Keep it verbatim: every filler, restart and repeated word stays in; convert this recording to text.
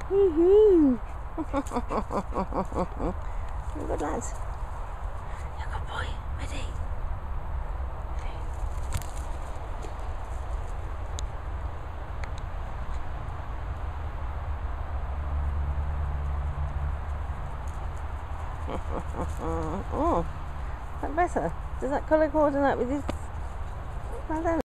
Woohoo! Good lads. You're a good boy. Ready? Oh, that better? Does that colour coordinate with his... Well done.